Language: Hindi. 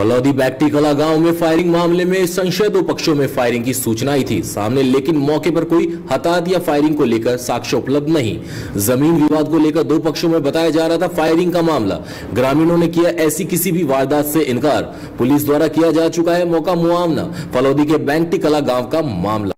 फलौदी बैक्टी कला गांव में फायरिंग मामले में संशय दो पक्षों में फायरिंग की सूचना आई थी सामने, लेकिन मौके पर कोई हताहत या फायरिंग को लेकर साक्ष्य उपलब्ध नहीं। जमीन विवाद को लेकर दो पक्षों में बताया जा रहा था फायरिंग का मामला। ग्रामीणों ने किया ऐसी किसी भी वारदात से इनकार। पुलिस द्वारा किया जा चुका है मौका मुआवना। फलौदी के बैक्टी कला गांव का मामला।